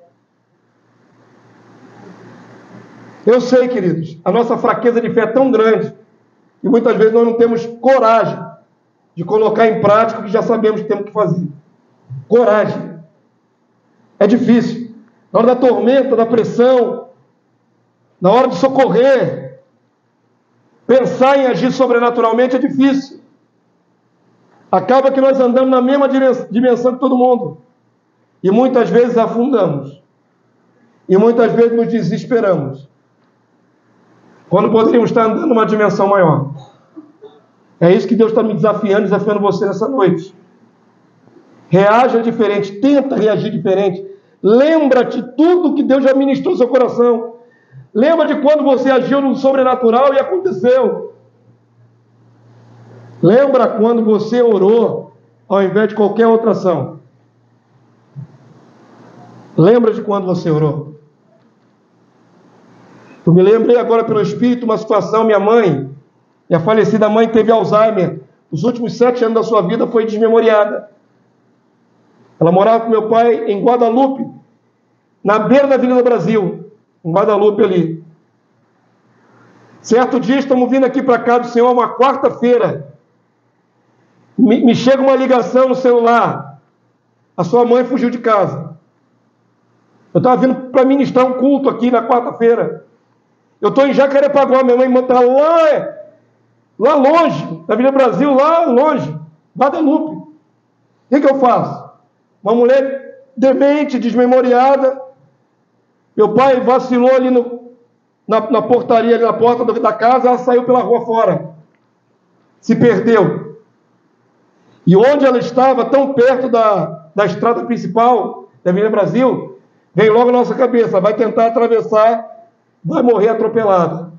Eu sei, queridos, a nossa fraqueza de fé é tão grande que muitas vezes nós não temos coragem de colocar em prática o que já sabemos que temos que fazer. Coragem. É difícil. Na hora da tormenta, da pressão, na hora de socorrer, pensar em agir sobrenaturalmente é difícil. Acaba que nós andamos na mesma dimensão que todo mundo. E muitas vezes afundamos. E muitas vezes nos desesperamos. Quando poderíamos estar andando numa dimensão maior. É isso que Deus está me desafiando, desafiando você nessa noite. Reaja diferente, tenta reagir diferente. Lembra-te tudo que Deus já ministrou no seu coração. Lembra de quando você agiu no sobrenatural e aconteceu. Lembra quando você orou ao invés de qualquer outra ação. Lembra de quando você orou. Eu me lembrei agora pelo Espírito uma situação, minha mãe, minha falecida mãe teve Alzheimer. Os últimos sete anos da sua vida foi desmemoriada. Ela morava com meu pai em Guadalupe, na beira da Avenida Brasil, em Guadalupe ali. Certo dia, estamos vindo aqui para cá do Senhor, uma quarta-feira. Me, me chega uma ligação no celular. a sua mãe fugiu de casa. Eu estava vindo para ministrar um culto aqui na quarta-feira. Eu estou em Jacarepaguá, minha mãe está lá, lá longe, na Avenida Brasil, lá longe, Guadalupe. O que, que eu faço? Uma mulher demente, desmemoriada. Meu pai vacilou ali no, na, na portaria, ali na porta da casa, ela saiu pela rua fora. Se perdeu. E onde ela estava, tão perto da, da estrada principal da Avenida Brasil, veio logo na nossa cabeça, vai tentar atravessar, vai morrer atropelada.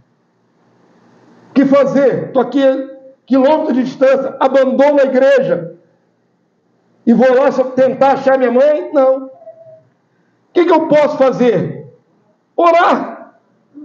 O que fazer? Estou aqui quilômetros de distância, abandono a igreja e vou lá só tentar achar minha mãe? Não. O que, que eu posso fazer? Orar.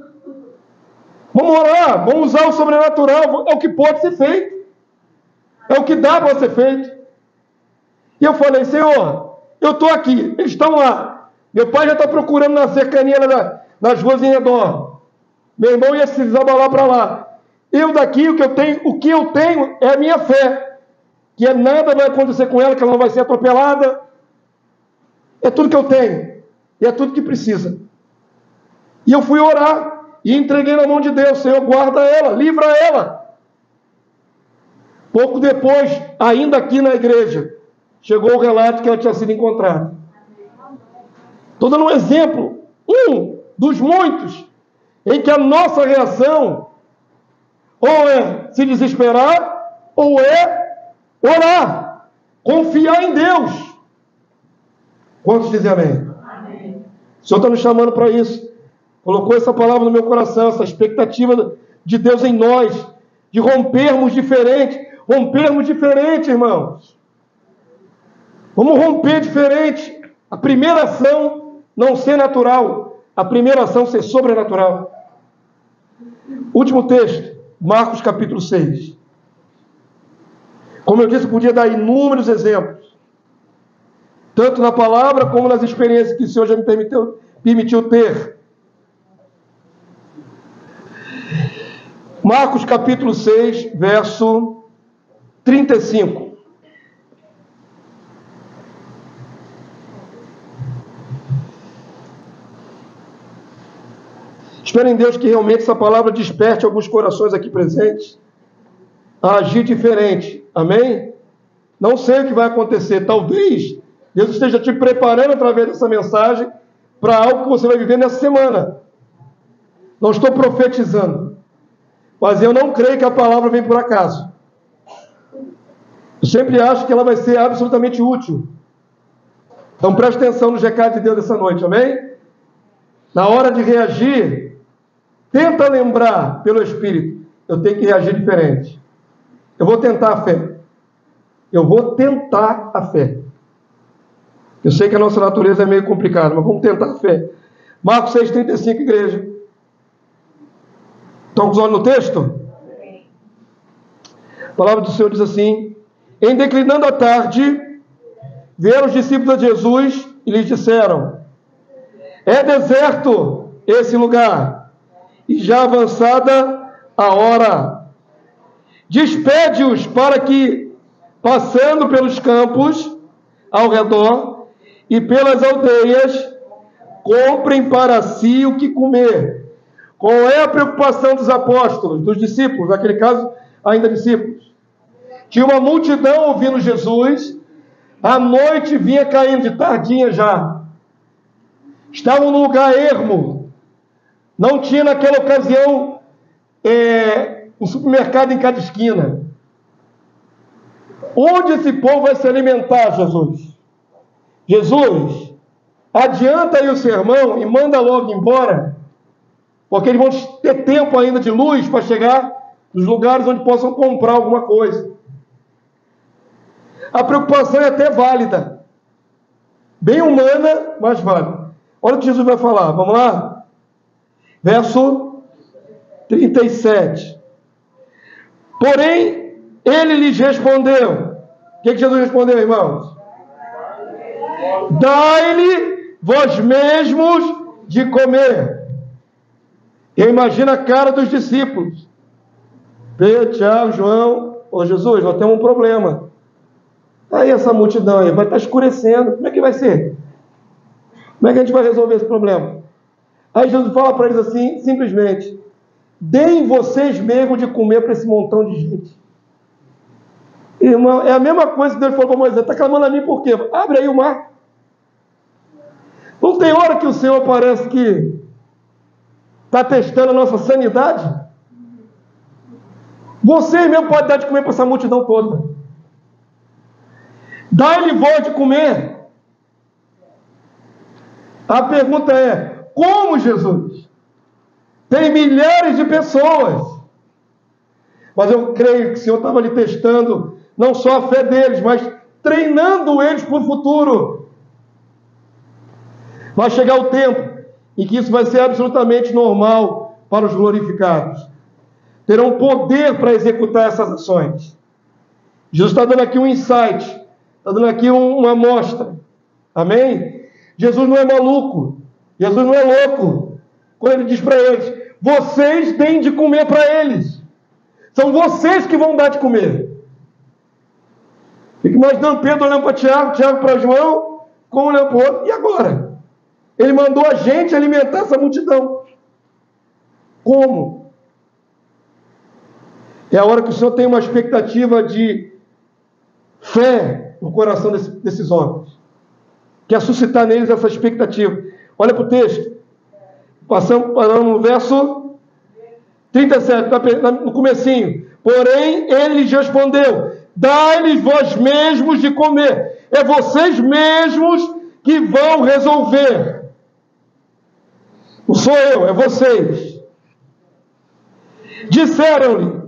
Vamos orar, vamos usar o sobrenatural, é o que pode ser feito. É o que dá para ser feito. E eu falei, Senhor, eu estou aqui, eles estão lá. Meu pai já está procurando na cercania, na, nas ruas em redor. Meu irmão ia se desabalar para lá. Eu daqui, o que eu tenho, o que eu tenho é a minha fé. Que é nada vai acontecer com ela, que ela não vai ser atropelada. É tudo que eu tenho. E é tudo que precisa. E eu fui orar e entreguei na mão de Deus. Senhor, guarda ela, livra ela. Pouco depois, ainda aqui na igreja, chegou o relato que ela tinha sido encontrada. Estou dando um exemplo, um dos muitos, em que a nossa reação ou é se desesperar, ou é orar, confiar em Deus. Quantos dizem amém? Amém. O Senhor está nos chamando para isso. Colocou essa palavra no meu coração, essa expectativa de Deus em nós, de rompermos diferente. Rompermos diferente, irmãos. Vamos romper diferente. A primeira ação não ser natural, a primeira ação ser sobrenatural. Último texto, Marcos capítulo seis. Como eu disse, eu podia dar inúmeros exemplos, tanto na palavra como nas experiências que o Senhor já me permitiu, permitiu ter. Marcos capítulo seis, verso trinta e cinco. Espero em Deus que realmente essa palavra desperte alguns corações aqui presentes a agir diferente. Amém? Não sei o que vai acontecer. Talvez Deus esteja te preparando através dessa mensagem para algo que você vai viver nessa semana. Não estou profetizando, mas eu não creio que a palavra vem por acaso. Eu sempre acho que ela vai ser absolutamente útil. Então preste atenção no recado de Deus dessa noite, amém? Na hora de reagir, tenta lembrar pelo Espírito, eu tenho que reagir diferente. Eu vou tentar a fé. Eu vou tentar a fé. Eu sei que a nossa natureza é meio complicada, mas vamos tentar a fé. Marcos seis, trinta e cinco, igreja. Estão com os olhos no texto? A palavra do Senhor diz assim: em declinando a tarde, vieram os discípulos de Jesus e lhes disseram: é deserto esse lugar, e já avançada a hora. Despede-os para que, passando pelos campos ao redor e pelas aldeias, comprem para si o que comer. Qual é a preocupação dos apóstolos, dos discípulos, naquele caso, ainda discípulos? Tinha uma multidão ouvindo Jesus, a noite vinha caindo de tardinha já. Estavam num lugar ermo, não tinha naquela ocasião é, um supermercado em cada esquina. Onde esse povo vai se alimentar, Jesus? Jesus, adianta aí o sermão e manda logo embora, porque eles vão ter tempo ainda de luz para chegar nos lugares onde possam comprar alguma coisa. A preocupação é até válida, bem humana, mas válida. Olha o que Jesus vai falar, vamos lá? Verso trinta e sete. Porém, ele lhes respondeu. O que, que Jesus respondeu, irmãos? Dai-lhe vós mesmos de comer. Eu imagino a cara dos discípulos. Pedro, Tiago, João. Ô Jesus, nós temos um problema. Aí essa multidão aí vai estar escurecendo. Como é que vai ser? Como é que a gente vai resolver esse problema? Aí Jesus fala para eles assim, simplesmente: deem vocês mesmos de comer para esse montão de gente. Irmão, é a mesma coisa que Deus falou para Moisés: está clamando a mim por quê? Abre aí o mar. Não tem hora que o Senhor parece que está testando a nossa sanidade? Vocês mesmo podem dar de comer para essa multidão toda. Dá-lhe voz de comer. A pergunta é: como, Jesus? Tem milhares de pessoas. Mas eu creio que o Senhor estava ali testando não só a fé deles, mas treinando eles para o futuro. Vai chegar o tempo em que isso vai ser absolutamente normal para os glorificados. Terão poder para executar essas ações. Jesus está dando aqui um insight, está dando aqui um, uma amostra. Amém? Jesus não é maluco, Jesus não é louco. Quando ele diz para eles: vocês deem de comer para eles. São vocês que vão dar de comer. Fica imaginando Pedro olhando para Tiago, Tiago para João, como olhando para o outro. E agora? Ele mandou a gente alimentar essa multidão. Como? É a hora que o Senhor tem uma expectativa de fé no coração desse, desses homens. Quer suscitar neles essa expectativa. Olha para o texto. Passamos, paramos no verso trinta e sete, no comecinho. Porém, ele lhes respondeu: dai-lhes vós mesmos de comer. É vocês mesmos que vão resolver. Não sou eu, é vocês. Disseram-lhe,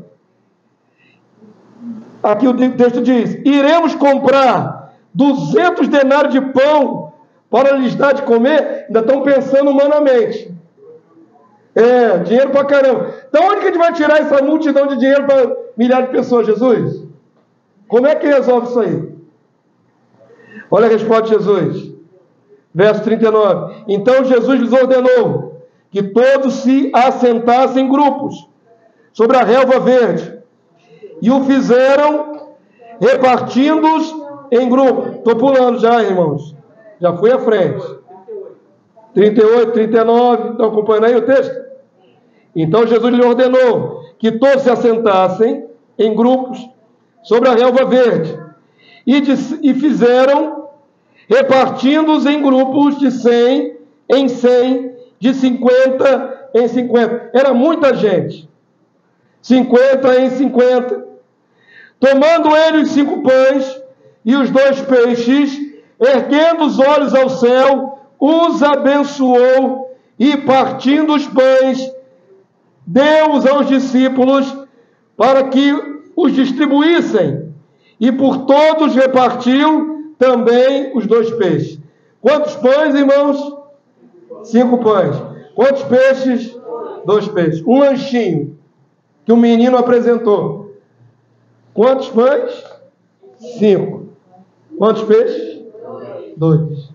aqui o texto diz: iremos comprar duzentos denários de pão para lhes dar de comer. Ainda estão pensando humanamente. É, dinheiro para caramba. Então onde que a gente vai tirar essa multidão de dinheiro para milhares de pessoas, Jesus? Como é que resolve isso aí? Olha a resposta de Jesus. Verso trinta e nove. Então Jesus lhes ordenou que todos se assentassem em grupos sobre a relva verde. E o fizeram repartindo-os em grupos. Estou pulando já, irmãos. Já fui à frente. trinta e oito, trinta e nove. Estão acompanhando aí o texto? Então Jesus lhe ordenou que todos se assentassem em grupos sobre a relva verde. E, de, e fizeram repartindo-os em grupos de cem em cem, de cinquenta em cinquenta. Era muita gente. cinquenta em cinquenta. Tomando ele os cinco pães e os dois peixes, erguendo os olhos ao céu, os abençoou e, partindo os pães, deu-os aos discípulos para que os distribuíssem, e por todos repartiu também os dois peixes. Quantos pães, irmãos? Cinco pães. Quantos peixes? Dois peixes. Um lanchinho que o menino apresentou. Quantos pães? Cinco. Quantos peixes? Dois.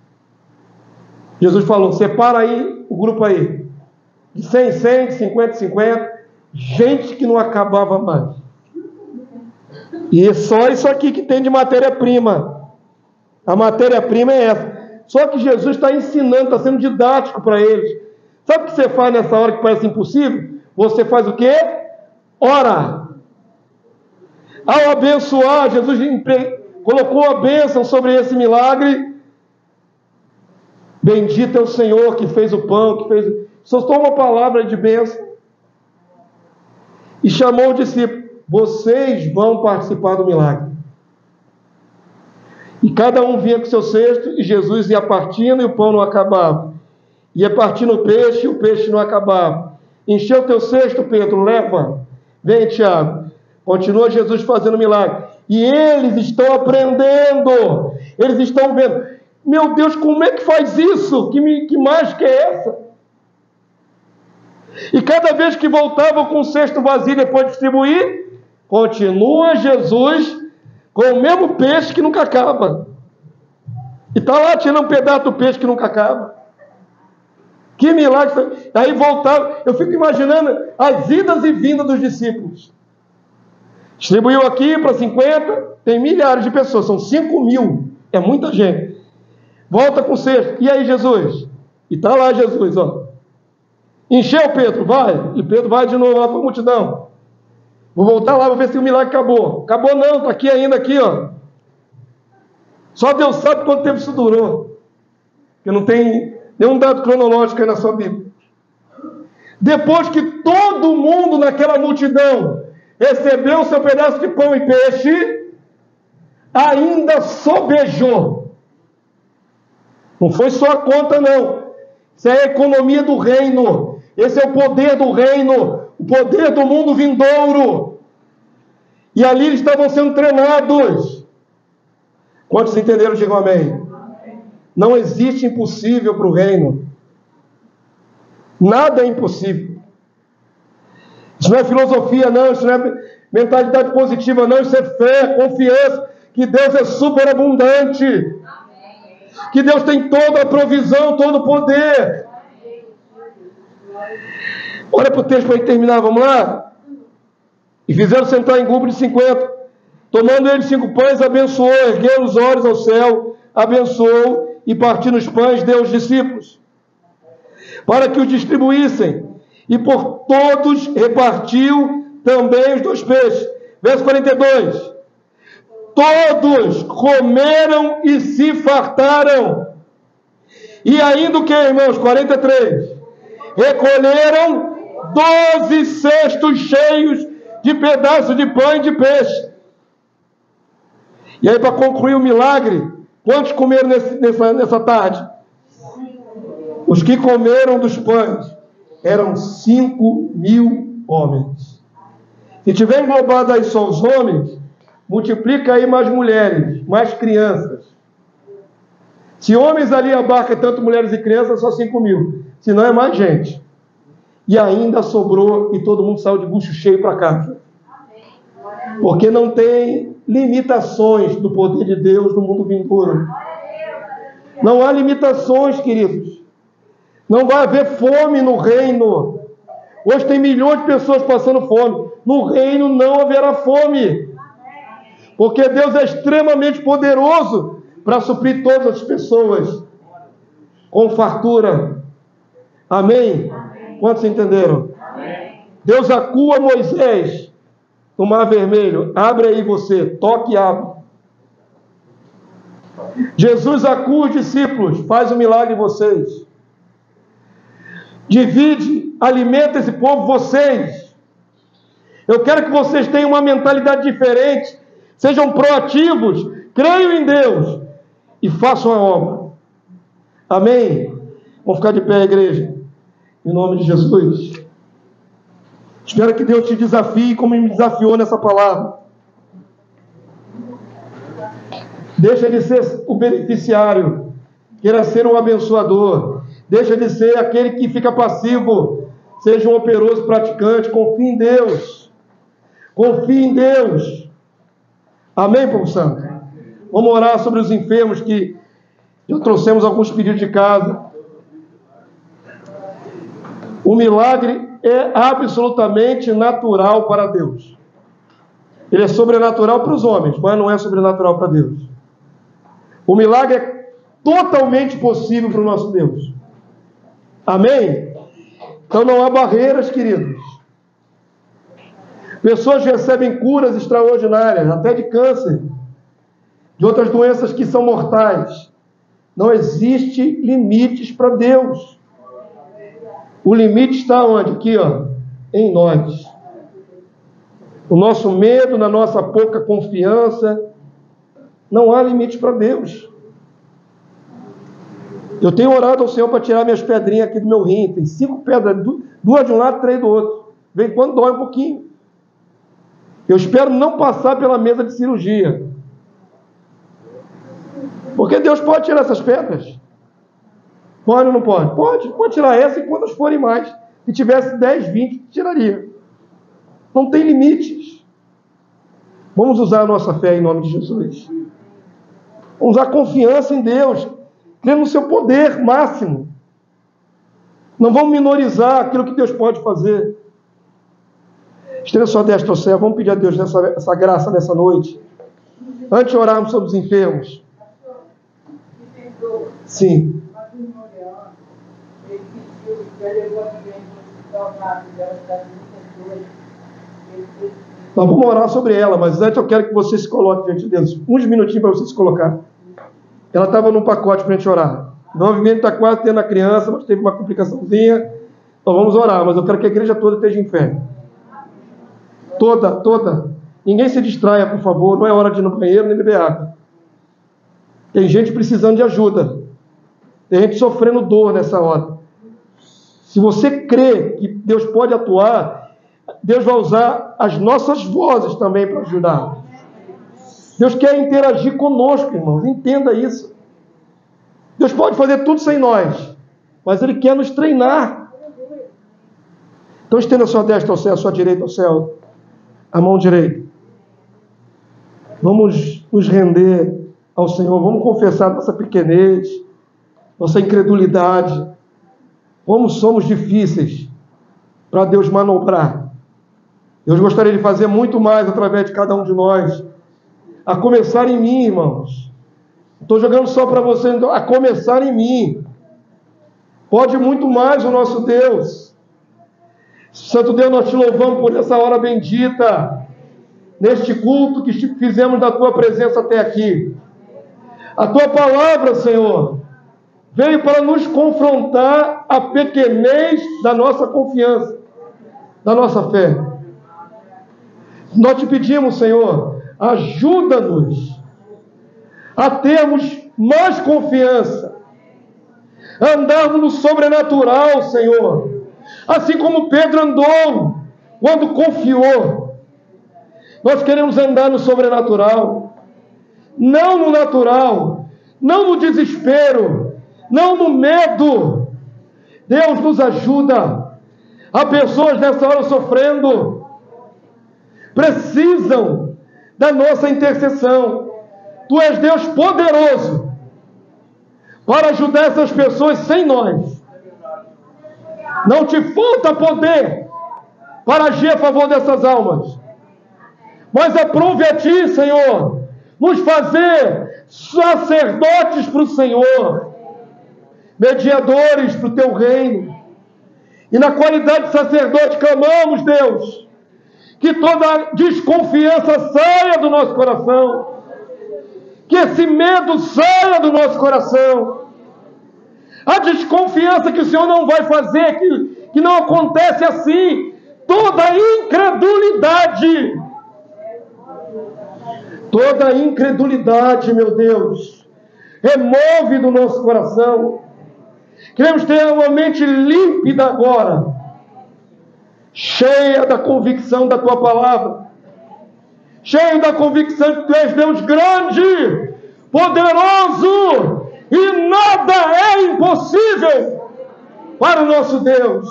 Jesus falou: separa aí o grupo aí. De cem em cem, de cinquenta em cinquenta. Gente que não acabava mais. E é só isso aqui que tem de matéria-prima. A matéria-prima é essa. Só que Jesus está ensinando, está sendo didático para eles. Sabe o que você faz nessa hora que parece impossível? Você faz o quê? Ora. Ao abençoar, Jesus colocou a bênção sobre esse milagre. Bendito é o Senhor que fez o pão, que fez... Soltou uma palavra de bênção. E chamou o discípulo: vocês vão participar do milagre. E cada um vinha com seu cesto, e Jesus ia partindo e o pão não acabava. Ia partindo o peixe e o peixe não acabava. Encheu o teu cesto, Pedro, leva. Vem, Tiago. Continua Jesus fazendo milagre. E eles estão aprendendo. Eles estão vendo. Meu Deus, como é que faz isso? Que, me, que mágica é essa? E cada vez que voltavam com o cesto vazio depois de distribuir, continua Jesus com o mesmo peixe que nunca acaba. E está lá tirando um pedaço do peixe que nunca acaba. Que milagre. Aí voltava. Eu fico imaginando as idas e vindas dos discípulos. Distribuiu aqui para cinquenta, tem milhares de pessoas, são cinco mil, é muita gente. Volta com o cesto. E aí, Jesus? E está lá Jesus, ó. Encheu Pedro, vai. E Pedro vai de novo lá para a multidão. Vou voltar lá, vou ver se o milagre acabou. Acabou não, está aqui ainda, aqui, ó. Só Deus sabe quanto tempo isso durou. Porque não tem nenhum dado cronológico aí na sua Bíblia. Depois que todo mundo naquela multidão recebeu o seu pedaço de pão e peixe, ainda sobejou. Não foi só a conta, não. Isso é a economia do reino. Esse é o poder do reino. O poder do mundo vindouro. E ali eles estavam sendo treinados. Quantos entenderam? Digam amém. Não existe impossível para o reino. Nada é impossível. Isso não é filosofia, não. Isso não é mentalidade positiva, não. Isso é fé, confiança que Deus é superabundante. Que Deus tem toda a provisão, todo o poder. Olha para o texto para terminar, vamos lá? E fizeram sentar em grupo de cinquenta. Tomando ele cinco pães, abençoou, ergueu os olhos ao céu, abençoou e partindo os pães, deu aos discípulos, para que os distribuíssem. E por todos repartiu também os dois peixes. Verso quarenta e dois. Todos comeram e se fartaram. E ainda o que, irmãos? quarenta e três. Recolheram doze cestos cheios de pedaços de pão e de peixe. E aí, para concluir o milagre, quantos comeram nesse, nessa, nessa tarde? Os que comeram dos pães eram cinco mil homens. Se tiver englobado aí só os homens, multiplica aí mais mulheres, mais crianças. Se homens ali abarca tanto mulheres e crianças, só cinco mil. Se não, é mais gente. E ainda sobrou e todo mundo saiu de bucho cheio para casa. Porque não tem limitações do poder de Deus no mundo vindouro. Não há limitações, queridos. Não vai haver fome no reino. Hoje tem milhões de pessoas passando fome. No reino não haverá fome. Porque Deus é extremamente poderoso para suprir todas as pessoas com fartura. Amém? Amém. Quantos entenderam? Amém. Deus acua Moisés no Mar Vermelho. Abre aí você, toque e abre. Jesus acua os discípulos, faz um milagre em vocês. Divide, alimenta esse povo, vocês. Eu quero que vocês tenham uma mentalidade diferente, sejam proativos, creiam em Deus e façam a obra. Amém? Vamos ficar de pé, igreja, em nome de Jesus. Espero que Deus te desafie como me desafiou nessa palavra. Deixa de ser o beneficiário, queira ser um abençoador. Deixa de ser aquele que fica passivo. Seja um operoso praticante. Confie em Deus. Confie em Deus. Amém, povo santo? Vamos orar sobre os enfermos que já trouxemos alguns pedidos de casa. O milagre é absolutamente natural para Deus. Ele é sobrenatural para os homens, mas não é sobrenatural para Deus. O milagre é totalmente possível para o nosso Deus. Amém? Então não há barreiras, queridos. Pessoas recebem curas extraordinárias, até de câncer, de outras doenças que são mortais. Não existe limites para Deus. O limite está onde? Aqui, ó, em nós. O nosso medo, na nossa pouca confiança. Não há limite para Deus. Eu tenho orado ao Senhor para tirar minhas pedrinhas aqui do meu rim. Tem cinco pedras, duas de um lado, três do outro. Vem quando dói um pouquinho. Eu espero não passar pela mesa de cirurgia. Porque Deus pode tirar essas pedras. Pode ou não pode? Pode. Pode tirar essa e quantas forem mais. Se tivesse dez, vinte, tiraria. Não tem limites. Vamos usar a nossa fé em nome de Jesus. Vamos usar confiança em Deus. Crer no seu poder máximo. Não vamos minorizar aquilo que Deus pode fazer. Estenda sua destra ao céu. Vamos pedir a Deus essa, essa graça nessa noite. Antes de orarmos sobre os enfermos. Sim. Nós vamos orar sobre ela, mas antes eu quero que você se coloque diante de Deus. Uns minutinhos para você se colocar. Ela estava num pacote para a gente orar. O movimento está quase tendo a criança, mas teve uma complicaçãozinha. Então vamos orar, mas eu quero que a igreja toda esteja em fé. Toda, toda. Ninguém se distraia, por favor. Não é hora de ir no banheiro nem beber água. Tem gente precisando de ajuda. Tem gente sofrendo dor nessa hora. Se você crê que Deus pode atuar, Deus vai usar as nossas vozes também para ajudar. Deus quer interagir conosco, irmãos. Entenda isso. Deus pode fazer tudo sem nós, mas Ele quer nos treinar. Então estenda a sua destra ao céu, a sua direita ao céu, a mão direita. Vamos nos render ao Senhor. Vamos confessar nossa pequenez, nossa incredulidade. Como somos difíceis para Deus manobrar. Deus gostaria de fazer muito mais através de cada um de nós. A começar em mim, irmãos. Estou jogando só para você, a começar em mim. Pode muito mais o nosso Deus. Santo Deus, nós te louvamos por essa hora bendita, neste culto que fizemos da tua presença até aqui. A tua palavra, Senhor, veio para nos confrontar a pequenez da nossa confiança, da nossa fé. Nós te pedimos, Senhor, ajuda-nos a termos mais confiança, a andarmos no sobrenatural, Senhor, assim como Pedro andou quando confiou. Nós queremos andar no sobrenatural, não no natural, não no desespero, não no medo. Deus nos ajuda. Há pessoas nessa hora sofrendo, precisam da nossa intercessão. Tu és Deus poderoso para ajudar essas pessoas sem nós. Não te falta poder para agir a favor dessas almas, mas aprove a ti, Senhor, nos fazer sacerdotes para o Senhor, mediadores para o teu reino. E na qualidade de sacerdote clamamos, Deus, que toda desconfiança saia do nosso coração, que esse medo saia do nosso coração, a desconfiança que o Senhor não vai fazer, que, que não acontece assim, toda incredulidade, toda incredulidade, meu Deus, remove do nosso coração. Queremos ter uma mente límpida agora, cheia da convicção da tua palavra, cheio da convicção que tu és Deus grande, poderoso, e nada é impossível para o nosso Deus.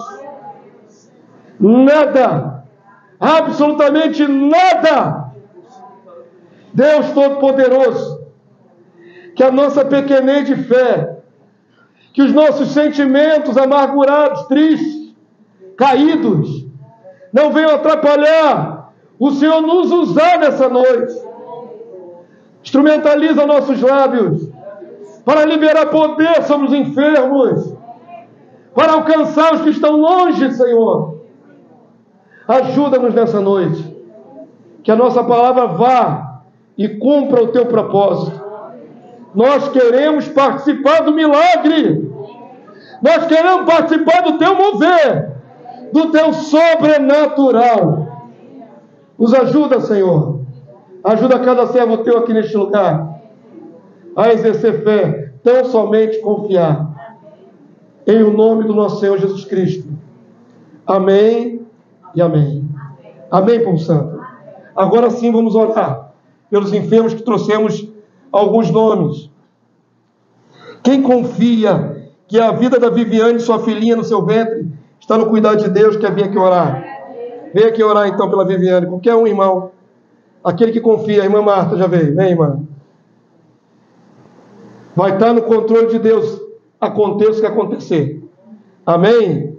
Nada, absolutamente nada. Deus Todo-Poderoso, que a nossa pequenez de fé, que os nossos sentimentos amargurados, tristes, caídos, não venham atrapalhar o Senhor nos usar nessa noite. Instrumentaliza nossos lábios para liberar poder sobre os enfermos, para alcançar os que estão longe, Senhor. Ajuda-nos nessa noite, que a nossa palavra vá e cumpra o teu propósito. Nós queremos participar do milagre, nós queremos participar do teu mover, do teu sobrenatural. Nos ajuda, Senhor. Ajuda cada servo teu aqui neste lugar a exercer fé, tão somente confiar. Em o nome do nosso Senhor Jesus Cristo. Amém e amém. Amém, povo santo. Agora sim vamos orar pelos enfermos, que trouxemos alguns nomes. Quem confia que a vida da Viviane, sua filhinha no seu ventre, está no cuidado de Deus, quer vir aqui orar? Vem aqui orar então pela Viviane. Qualquer um, irmão. Aquele que confia. A irmã Marta já veio. Vem, irmã. Vai estar no controle de Deus, aconteça o que acontecer. Amém?